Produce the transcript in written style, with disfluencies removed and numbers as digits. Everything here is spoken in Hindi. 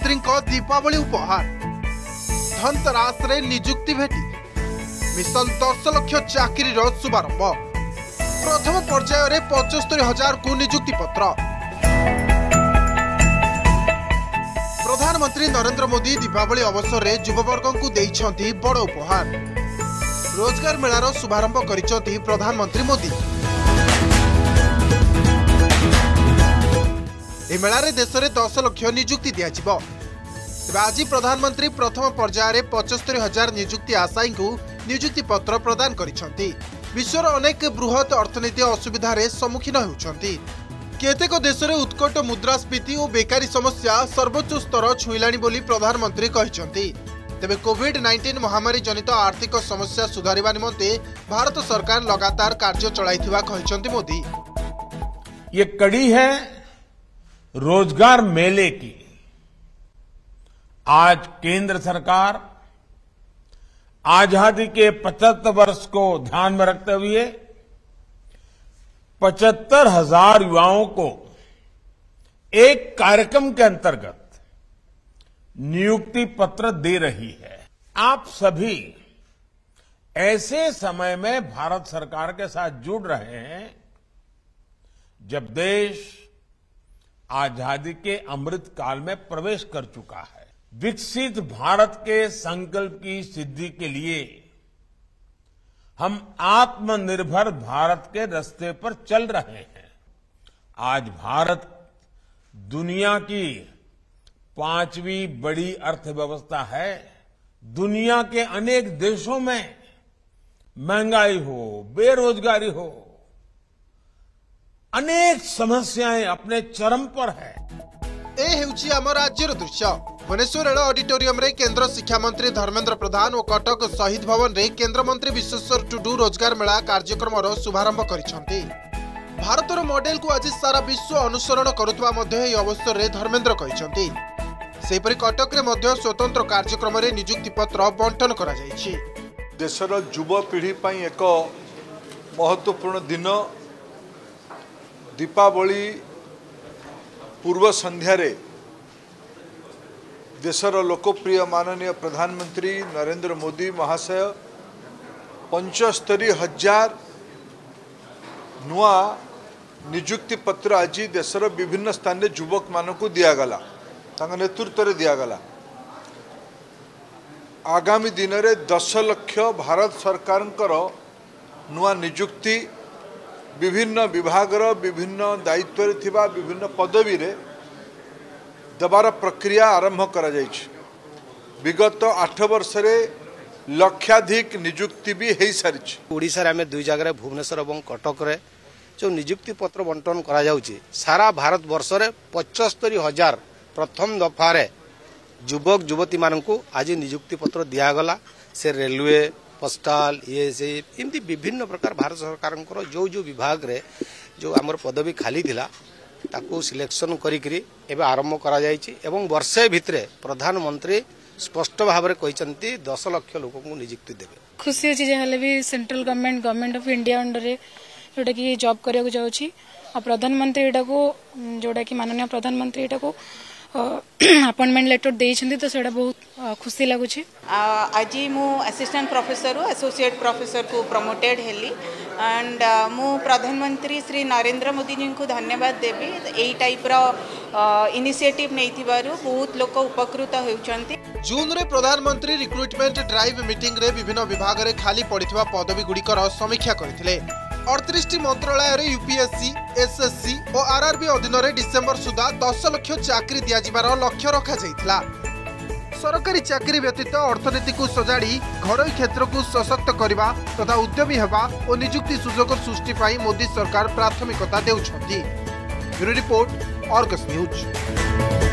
प्रधानमंत्री दीपावली उपहार धनतेरस रे निजुक्ति भेटी मिशन 10 लाख चाकरी शुभारंभ प्रथम पर्यायर 75,000 को निजुक्ति पत्र। प्रधानमंत्री नरेंद्र मोदी दीपावली अवसर में युववर्ग को देइछंती बड़ उपहार। रोजगार मेलार शुभारंभ करिसंती प्रधानमंत्री मोदी। यह मेला देश में 10 लाख निजुक्ति दिज्व। आज प्रधानमंत्री प्रथम पर्यायर 75,000 निजुक्ति आशायी को निजुक्ति पत्र प्रदान करिसंती। विश्वर अनेक बृहत अर्थनीति असुविधा सम्मुखीन होउछंती। केतेक देश में उत्कट मुद्रास्फीति और बेकारी समस्या सर्वोच्च स्तर छुईलाणी बोली प्रधानमंत्री कहिसंती। तेबे कोविड-19 महामारी जनित आर्थिक समस्या सुधारिबा निमंते भारत सरकार लगातार कार्य चलाइथिबा कहिसंती मोदी। ये कड़ी है रोजगार मेले की। आज केंद्र सरकार आजादी के 75 वर्ष को ध्यान में रखते हुए 75,000 युवाओं को एक कार्यक्रम के अंतर्गत नियुक्ति पत्र दे रही है। आप सभी ऐसे समय में भारत सरकार के साथ जुड़ रहे हैं जब देश आजादी के अमृत काल में प्रवेश कर चुका है। विकसित भारत के संकल्प की सिद्धि के लिए हम आत्मनिर्भर भारत के रास्ते पर चल रहे हैं। आज भारत दुनिया की 5वीं बड़ी अर्थव्यवस्था है। दुनिया के अनेक देशों में महंगाई हो, बेरोजगारी हो, अनेक समस्याएं अपने चरम पर है। ए आम राज्यर दृश्य भुवनेश्वर रेल ऑडिटोरियम रे केंद्र शिक्षा मंत्री धर्मेंद्र प्रधान और कटक शहीद भवन रे केंद्र मंत्री विश्वेश्वर टुडू रोजगार मेला कार्यक्रम शुभारंभ करिसंती। भारतर मॉडल को आज सारा विश्व अनुसरण करुवा अवसर रे धर्मेंद्र कहिसंती। सेपरि कटक रे मध्य स्वतंत्र कार्यक्रम रे नियुक्ति पत्र बंटन करा जायछि। देशर युवा पीढ़ी पई एक महत्वपूर्ण दिन दीपावली पूर्व संध्या रे देशर लोकप्रिय माननीय प्रधानमंत्री नरेंद्र मोदी महाशय 75,000 नुआ निजुक्ति पत्र आज देशर विभिन्न स्थान युवक मानक दिगला नेतृत्व में दिगला। आगामी दिन में 10 लाख भारत सरकार नुआ निजुक्ति विभिन्न विभागर विभिन्न दायित्व थिबा विभिन्न पदवी रे देवार प्रक्रिया आरंभ करा जायछि। विगत 8 वर्ष रे लक्षाधिक निजुक्ति भी हो सारी। ओडिशा रे आमे दुई जगह भुवनेश्वर और कटक रे जो निजुक्ति पत्र बंटन करा जाउछि सारा भारत वर्ष रे 75,000 प्रथम दफा रे युवक युवती मानकु आज निजुक्ति पत्र दिया गला। से रेलवे पोस्टाल एमती विभिन्न प्रकार भारत सरकार जो जो विभाग रे जो आमर पदवी खाली थिला ताकू सिलेक्शन करी एवं आरंभ करा जायछि। एवं वर्षे भितरे प्रधानमंत्री स्पष्ट भाव में कहते 10 लाख लोक को नियुक्ति देवे। खुशी अच्छी जहाँ भी central government of India under जोटा कि जॉब करने जाऊँगी प्रधानमंत्री जोटा कि माननीय प्रधानमंत्री अपॉइंटमेंट लेटर देइछन्ती तो सेटा बहुत खुशी लगुच। आज मु असिस्टेंट प्रोफेसर एसोसिएट प्रोफेसर को प्रमोटेड हेली एंड मु प्रधानमंत्री श्री नरेंद्र मोदी जी को धन्यवाद देवी। एई टाइप रो इनिशिएटिव नैथिबारु बहुत लोक उपकृत होउछन्ती। जून रे प्रधानमंत्री रिक्रुटमेंट ड्राइव मीटिंग रे विभिन्न विभाग रे खाली पड़िथिबा पदवी गुड़िकर समीक्षा करथिले। 38 मंत्रालय यूपीएससी एसएससी और आरआरबी अधीन रे डिसेंबर सुधा 10 लाख चाकरी दियाजिबार लक्ष्य रखा जाइथिला। सरकारी चाकरी व्यतीत अर्थनीति को सजाड़ी घरोई क्षेत्र को सशक्त करने तथा उद्यमी हेबा और निजुक्ति सुजोग सृष्टि पाई मोदी सरकार प्राथमिकता देउछंती। Bureau report, Argus news.